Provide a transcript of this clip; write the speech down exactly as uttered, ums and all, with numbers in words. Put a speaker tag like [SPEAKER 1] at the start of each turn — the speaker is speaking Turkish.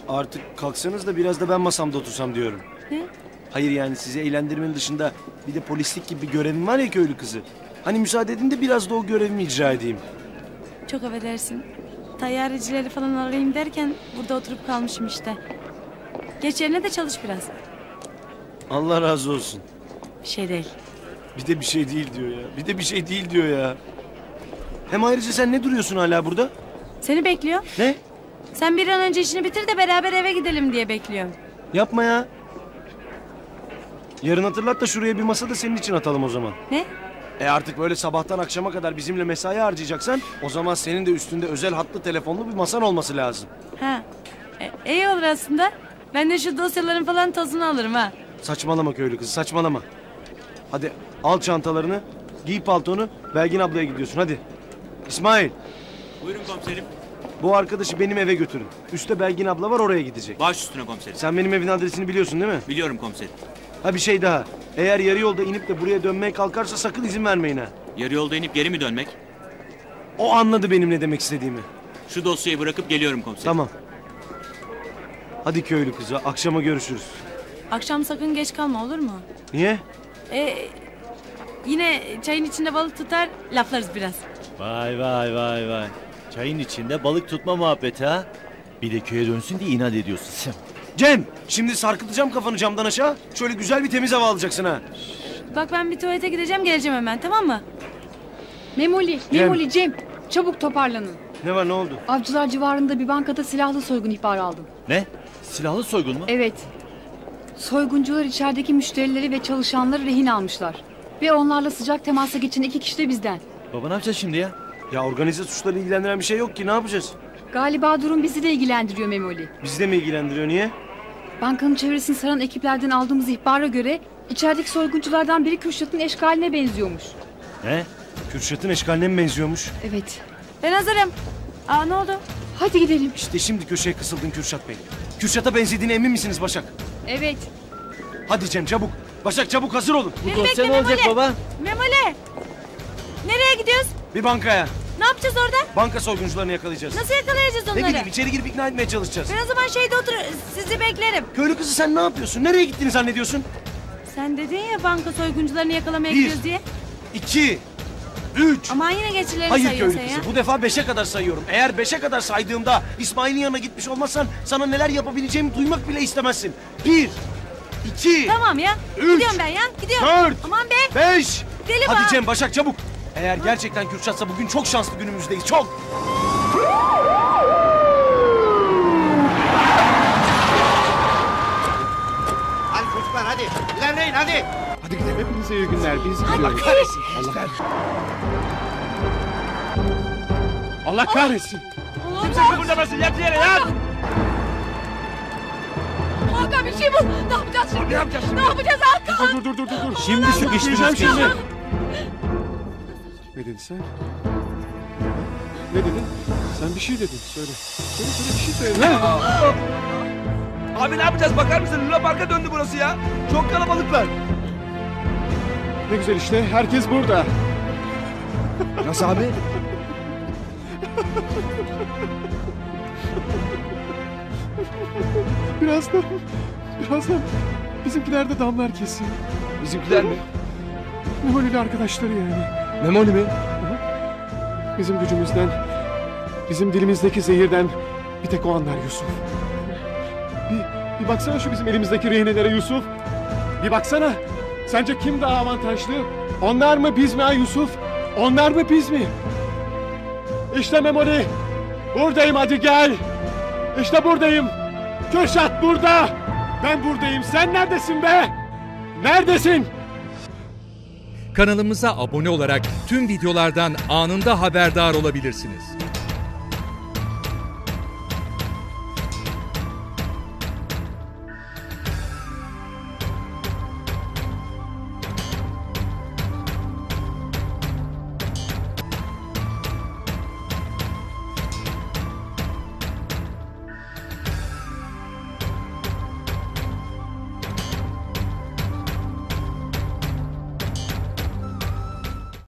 [SPEAKER 1] Artık kalksanız da biraz da ben masamda otursam diyorum.
[SPEAKER 2] Ne?
[SPEAKER 1] Hayır yani sizi eğlendirmenin dışında bir de polislik gibi bir görevim var ya köylü kızı. Hani müsaade edin de biraz da o görevimi icra edeyim.
[SPEAKER 2] Çok affedersin. Tayyarecileri falan arayayım derken burada oturup kalmışım işte. Geç yerine de çalış biraz.
[SPEAKER 1] Allah razı olsun.
[SPEAKER 2] Bir şey değil.
[SPEAKER 1] Bir de bir şey değil diyor ya. Bir de bir şey değil diyor ya. Hem ayrıca sen ne duruyorsun hala burada?
[SPEAKER 2] Seni bekliyor.
[SPEAKER 1] Ne?
[SPEAKER 2] Sen bir an önce işini bitir de beraber eve gidelim diye bekliyorum.
[SPEAKER 1] Yapma ya. Yarın hatırlat da şuraya bir masa da senin için atalım o zaman.
[SPEAKER 2] Ne?
[SPEAKER 1] E artık böyle sabahtan akşama kadar bizimle mesai harcayacaksan o zaman senin de üstünde özel hatlı telefonlu bir masan olması lazım.
[SPEAKER 2] Ha. E, iyi olur aslında. Ben de şu dosyaların falan tozunu alırım ha.
[SPEAKER 1] Saçmalama köylü kız, saçmalama. Hadi al çantalarını, giy paltonu, Belgin ablaya gidiyorsun hadi. İsmail.
[SPEAKER 3] Buyurun komiserim.
[SPEAKER 1] Bu arkadaşı benim eve götürün. Üstte Belgin abla var, oraya gidecek.
[SPEAKER 3] Baş üstüne komiserim.
[SPEAKER 1] Sen benim evin adresini biliyorsun değil mi?
[SPEAKER 3] Biliyorum komiserim.
[SPEAKER 1] Ha bir şey daha. Eğer yarı yolda inip de buraya dönmeye kalkarsa sakın izin vermeyin ha.
[SPEAKER 3] Yarı yolda inip geri mi dönmek?
[SPEAKER 1] O anladı benim ne demek istediğimi.
[SPEAKER 3] Şu dosyayı bırakıp geliyorum komiserim.
[SPEAKER 1] Tamam. Hadi köylü kızı, akşama görüşürüz.
[SPEAKER 2] Akşam sakın geç kalma, olur mu?
[SPEAKER 1] Niye?
[SPEAKER 2] E, yine çayın içinde balık tutar, laflarız biraz.
[SPEAKER 4] Vay vay vay vay. Çayın içinde balık tutma muhabbeti ha. Bir de köye dönsün diye inat ediyorsun sen.
[SPEAKER 1] Cem, şimdi sarkıtacağım kafanı camdan aşağı. Şöyle güzel bir temiz hava alacaksın ha.
[SPEAKER 2] Bak ben bir tuvalete gideceğim, geleceğim hemen, tamam mı?
[SPEAKER 5] Memoli,
[SPEAKER 1] Cem.
[SPEAKER 5] Memoli Cem. Çabuk toparlanın.
[SPEAKER 1] Ne var, ne oldu?
[SPEAKER 5] Avcılar civarında bir bankada silahlı soygun ihbarı aldım.
[SPEAKER 4] Ne? Silahlı soygun mu?
[SPEAKER 5] Evet. Soyguncular içerideki müşterileri ve çalışanları rehin almışlar. Ve onlarla sıcak temasa geçen iki kişi de bizden.
[SPEAKER 4] Baba ne yapacağız şimdi ya?
[SPEAKER 1] Ya organize suçları ilgilendiren bir şey yok ki, ne yapacağız?
[SPEAKER 5] Galiba durum bizi de ilgilendiriyor Memoli.
[SPEAKER 1] Bizi de mi ilgilendiriyor, niye?
[SPEAKER 5] Bankanın çevresini saran ekiplerden aldığımız ihbara göre içerideki soygunculardan biri Kürşat'ın eşkaline benziyormuş.
[SPEAKER 4] Ne?
[SPEAKER 1] Kürşat'ın eşkaline mi benziyormuş?
[SPEAKER 5] Evet.
[SPEAKER 2] Ben hazırım. Aa, ne oldu?
[SPEAKER 5] Hadi gidelim.
[SPEAKER 1] İşte şimdi köşeye kısıldın Kürşat Bey. Kürşat'a benzediğine emin misiniz Başak?
[SPEAKER 5] Evet.
[SPEAKER 1] Hadi Cem çabuk. Başak çabuk hazır olun.
[SPEAKER 2] Beni
[SPEAKER 4] Bu
[SPEAKER 2] bekle
[SPEAKER 4] dosya ne olacak
[SPEAKER 2] Memoli.
[SPEAKER 4] baba?
[SPEAKER 2] Memoli! Nereye gidiyoruz?
[SPEAKER 1] Bir bankaya.
[SPEAKER 2] Ne yapacağız orada?
[SPEAKER 1] Banka soyguncularını yakalayacağız.
[SPEAKER 2] Nasıl yakalayacağız
[SPEAKER 1] Ne
[SPEAKER 2] onları?
[SPEAKER 1] bileyim, içeri girip ikna etmeye çalışacağız.
[SPEAKER 2] Ben o zaman şeyde otur, sizi beklerim.
[SPEAKER 1] Köylü kızı sen ne yapıyorsun? Nereye gittiğini zannediyorsun?
[SPEAKER 2] Sen dedin ya banka soyguncularını yakalamaya
[SPEAKER 1] Bir.
[SPEAKER 2] gidiyoruz diye.
[SPEAKER 1] İki, üç.
[SPEAKER 2] Aman yine geçilerini
[SPEAKER 1] Hayır
[SPEAKER 2] sayıyorsun
[SPEAKER 1] köylü
[SPEAKER 2] ya.
[SPEAKER 1] kızı, bu defa beşe kadar sayıyorum. Eğer beşe kadar saydığımda İsmail'in yanına gitmiş olmazsan sana neler yapabileceğimi duymak bile istemezsin. Bir, iki,
[SPEAKER 2] Tamam ya.
[SPEAKER 1] Üç.
[SPEAKER 2] Gidiyorum ben ya. Gidiyorum.
[SPEAKER 1] dört,
[SPEAKER 2] Aman be.
[SPEAKER 1] beş.
[SPEAKER 2] Deli
[SPEAKER 1] Hadi
[SPEAKER 2] bak.
[SPEAKER 1] Cem, Başak çabuk. Eğer gerçekten Kürşat'sa bugün çok şanslı günümüzdeyiz, çok.
[SPEAKER 6] Hadi çocuklar hadi. İlerleyin hadi.
[SPEAKER 7] Hadi gidelim, hepinize iyi günler. Biz
[SPEAKER 1] Allah
[SPEAKER 7] gidiyoruz.
[SPEAKER 1] kahretsin.
[SPEAKER 7] Allah, Allah kahretsin.
[SPEAKER 3] Kimse kıpırdamasın, yat yere yat!
[SPEAKER 5] Hakan bir şey bul. Ne yapacağız şimdi?
[SPEAKER 3] Ne yapacağız şimdi?
[SPEAKER 5] Ne yapacağız Hakan?
[SPEAKER 7] Dur dur dur dur. dur.
[SPEAKER 4] Şimdi sıkıştınız
[SPEAKER 7] Şimdi.
[SPEAKER 4] şimdi.
[SPEAKER 7] Ne dedin sen? Ne dedin? Sen bir şey dedin. Söyle. Söyle söyle bir şey söyle. Ne?
[SPEAKER 3] Abi ne yapacağız, bakar mısın? Luna Park'a döndü burası ya. Çok kalabalıklar.
[SPEAKER 7] Ne güzel işte. Herkes burada.
[SPEAKER 1] Nasıl abi?
[SPEAKER 7] Birazdan, birazdan bizimkiler de damlar kesin.
[SPEAKER 1] Bizimkiler mi?
[SPEAKER 7] Memoli'li arkadaşları yani.
[SPEAKER 1] Memoli mi?
[SPEAKER 7] Bizim gücümüzden, bizim dilimizdeki zehirden bir tek o anlar Yusuf. Bir, bir baksana şu bizim elimizdeki rehinelere Yusuf. Bir baksana. Sence kim daha avantajlı? Onlar mı biz mi ha Yusuf? Onlar mı biz mi? İşte Memoli. Buradayım, hadi gel. İşte buradayım. Kürşat burada. Ben buradayım. Sen neredesin be? Neredesin?
[SPEAKER 8] Kanalımıza abone olarak tüm videolardan anında haberdar olabilirsiniz.